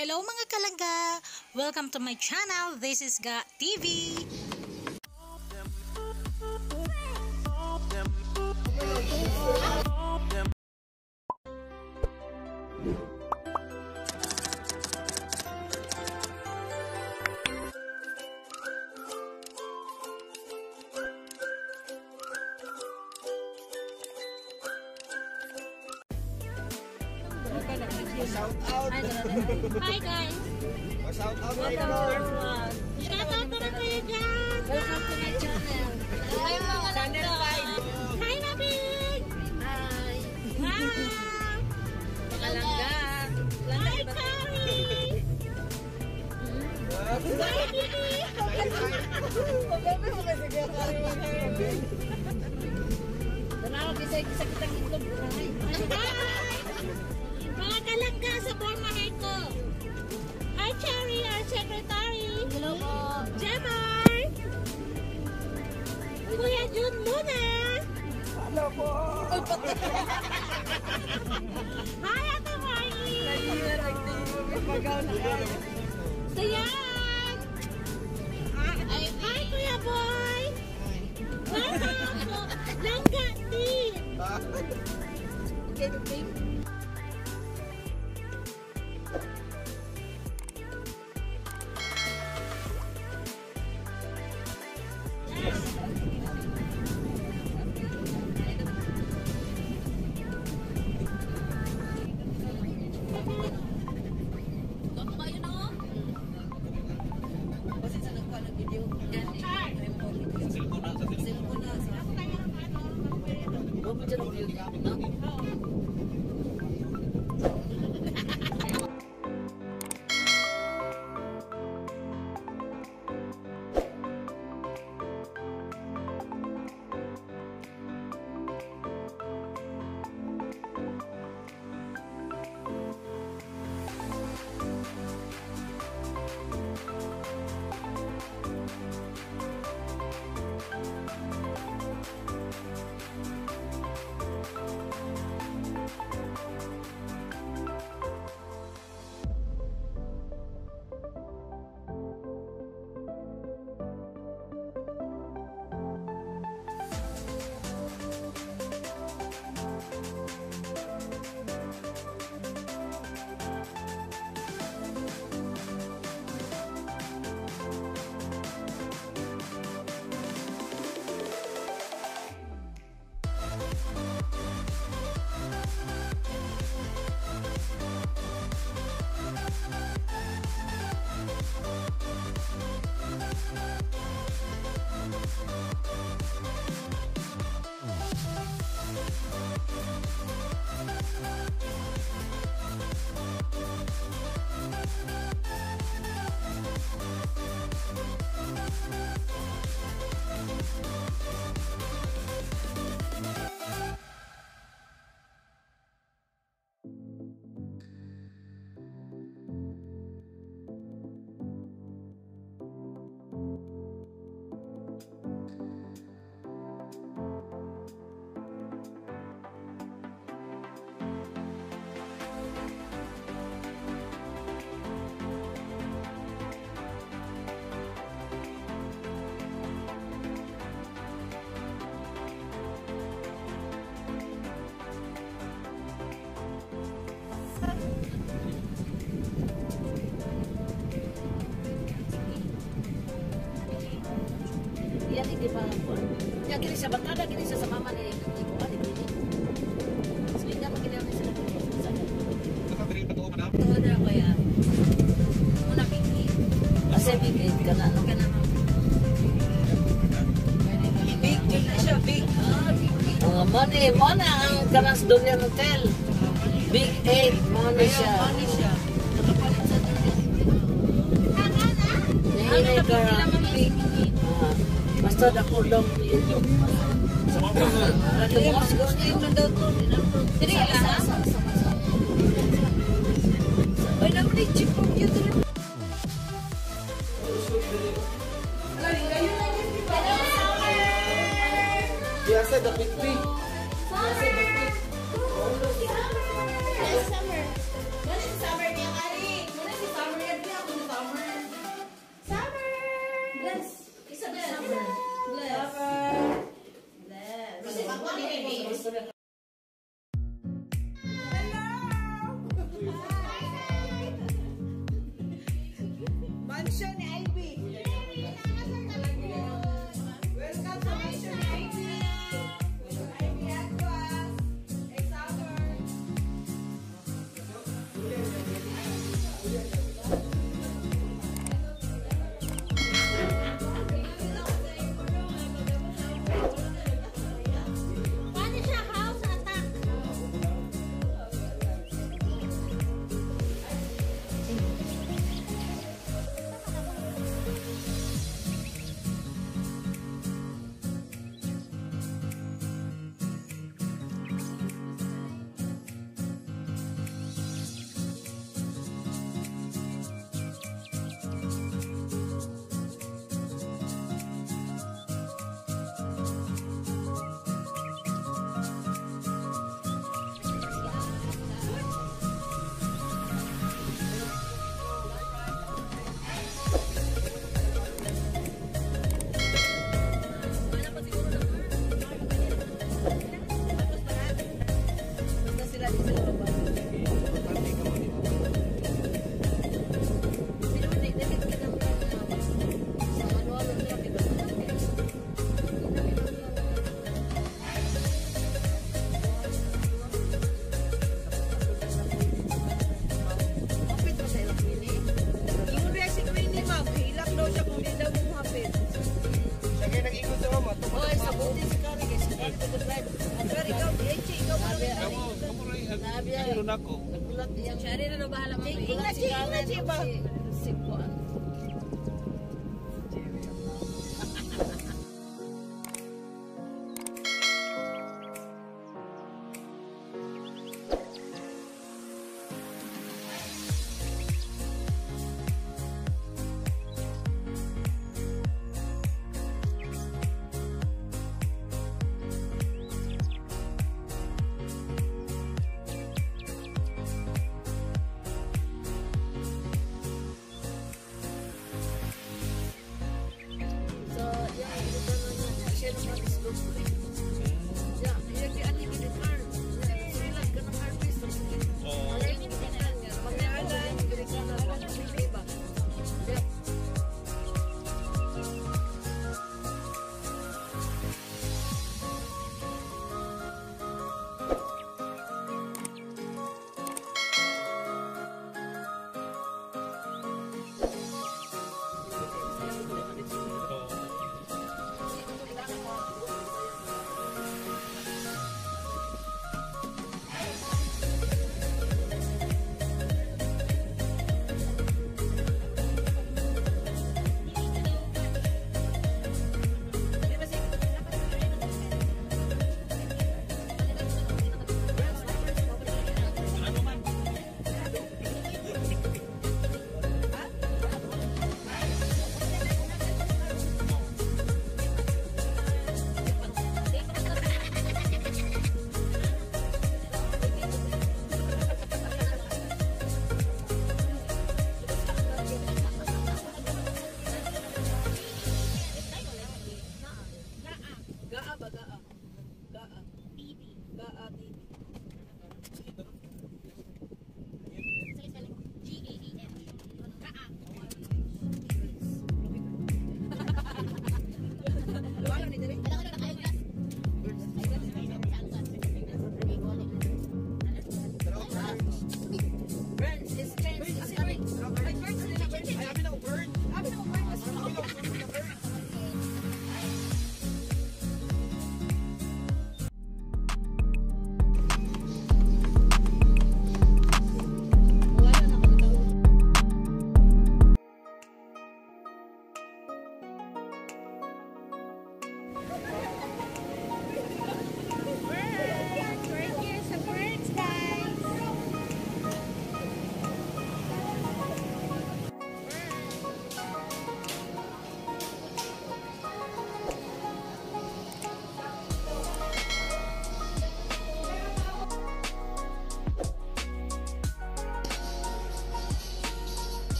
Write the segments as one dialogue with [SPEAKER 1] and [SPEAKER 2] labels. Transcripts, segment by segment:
[SPEAKER 1] Hello mga kalangga! Welcome to my channel. This is Ga TV. Hi guys!
[SPEAKER 2] Shout out
[SPEAKER 1] na kayo dyan!
[SPEAKER 3] Welcome to my channel.
[SPEAKER 1] Hi mga langga! Hi Mabig!
[SPEAKER 3] Hi!
[SPEAKER 1] Hi!
[SPEAKER 3] Mga langga.
[SPEAKER 1] Hi Carrie! Hi Didi!
[SPEAKER 3] Tanaw, kisa kitang itlog.
[SPEAKER 1] Hi! Mga kalangga sa Bormaheco! Hi Cherry, our secretary!
[SPEAKER 3] Hello po.
[SPEAKER 1] Jemar! Kuya Jun muna!
[SPEAKER 2] Hello po!
[SPEAKER 1] Hi Ate Marnie! Sayan! Hi Kuya Boy! Welcome po! Langga team!
[SPEAKER 3] Yan hindi pa po. Yan kini sa batada, kini sa mama ni ko ali kini. So hindi pa kini sa
[SPEAKER 2] Nakabili pa to, madam?
[SPEAKER 3] to na ko ya. Una pingi. Kasi pingi kana no kana. Big na siya big. Oh, money ang kanas Dunian Hotel. Big 8 money siya. Ini ka basta dako lang ito. Dili lang. Oy, naman ni chip ko yun.
[SPEAKER 2] Biasa dapat free.
[SPEAKER 4] Summer. Summer niya kari. Muna si
[SPEAKER 2] Nagulon ako.
[SPEAKER 3] Nagulat yan.
[SPEAKER 4] Siyari na bahala mo.
[SPEAKER 3] Nagulat si Kanan. Si Kuan.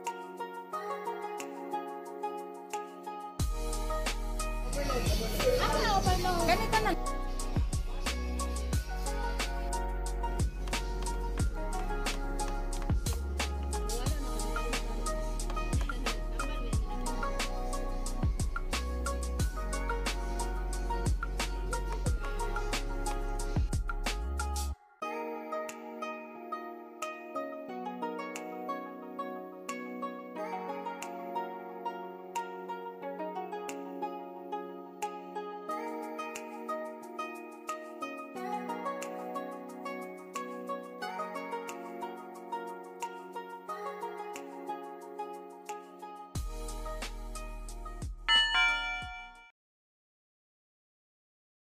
[SPEAKER 1] Ako